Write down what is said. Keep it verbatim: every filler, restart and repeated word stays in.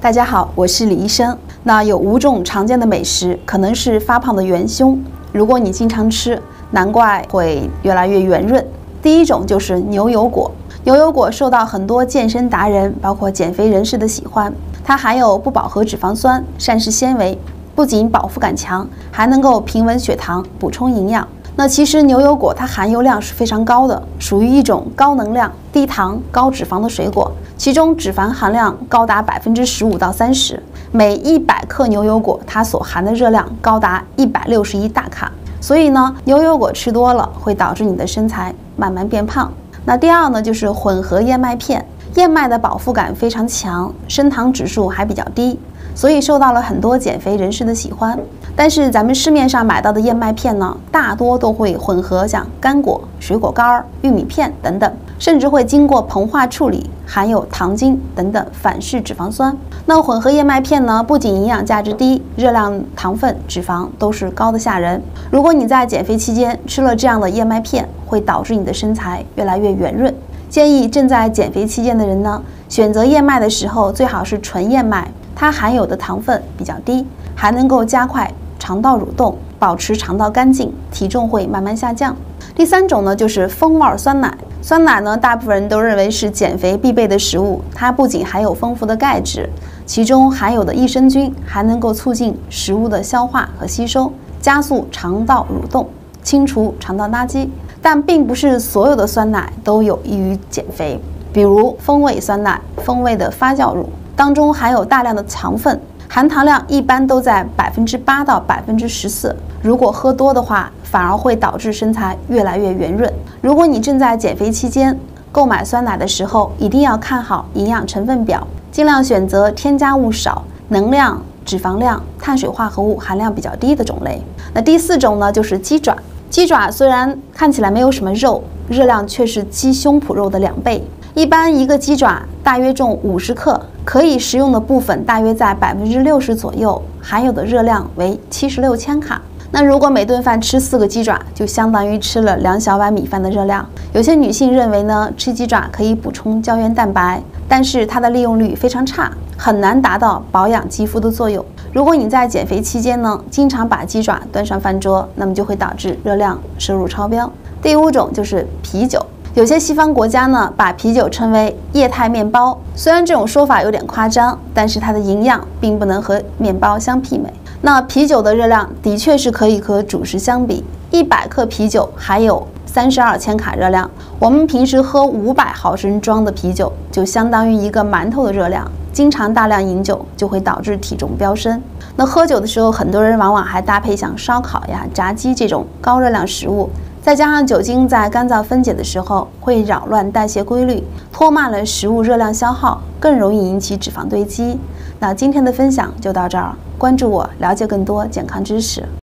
大家好，我是李医生。那有五种常见的美食可能是发胖的元凶，如果你经常吃，难怪会越来越圆润。第一种就是牛油果。牛油果受到很多健身达人，包括减肥人士的喜欢。它含有不饱和脂肪酸、膳食纤维，不仅饱腹感强，还能够平稳血糖，补充营养。那其实牛油果它含油量是非常高的，属于一种高能量、低糖、高脂肪的水果，其中脂肪含量高达百分之十五到三十。每一百克牛油果，它所含的热量高达一百六十一大卡。所以呢，牛油果吃多了会导致你的身材慢慢变胖。那第二呢，就是混合燕麦片。燕麦的饱腹感非常强，升糖指数还比较低，所以受到了很多减肥人士的喜欢。但是咱们市面上买到的燕麦片呢，大多都会混合像干果、水果干、玉米片等等，甚至会经过膨化处理，含有糖精等等反式脂肪酸。那混合燕麦片呢，不仅营养价值低，热量、糖分、脂肪都是高的吓人。如果你在减肥期间吃了这样的燕麦片，会导致你的身材越来越圆润。建议正在减肥期间的人呢，选择燕麦的时候最好是纯燕麦，它含有的糖分比较低，还能够加快肠道蠕动，保持肠道干净，体重会慢慢下降。第三种呢，就是风味酸奶。酸奶呢，大部分人都认为是减肥必备的食物，它不仅含有丰富的钙质，其中含有的益生菌还能够促进食物的消化和吸收，加速肠道蠕动，清除肠道垃圾。但并不是所有的酸奶都有益于减肥，比如风味酸奶、风味的发酵乳当中含有大量的糖分，含糖量一般都在百分之八到百分之十四。如果喝多的话，反而会导致身材越来越圆润。如果你正在减肥期间，购买酸奶的时候一定要看好营养成分表，尽量选择添加物少、能量、脂肪量、碳水化合物含量比较低的种类。那第四种呢，就是鸡爪。鸡爪虽然看起来没有什么肉，热量却是鸡胸脯肉的两倍。一般一个鸡爪大约重五十克，可以食用的部分大约在百分之六十左右，含有的热量为七十六千卡。那如果每顿饭吃四个鸡爪，就相当于吃了两小碗米饭的热量。有些女性认为呢，吃鸡爪可以补充胶原蛋白，但是它的利用率非常差，很难达到保养肌肤的作用。如果你在减肥期间呢，经常把鸡爪端上饭桌，那么就会导致热量摄入超标。第五种就是啤酒。有些西方国家呢，把啤酒称为液态面包，虽然这种说法有点夸张，但是它的营养并不能和面包相媲美。那啤酒的热量的确是可以和主食相比，一百克啤酒含有三十二千卡热量，我们平时喝五百毫升装的啤酒，就相当于一个馒头的热量。经常大量饮酒就会导致体重飙升。那喝酒的时候，很多人往往还搭配像烧烤呀、炸鸡这种高热量食物，再加上酒精在肝脏分解的时候会扰乱代谢规律，拖慢了食物热量消耗，更容易引起脂肪堆积。那今天的分享就到这儿，关注我，了解更多健康知识。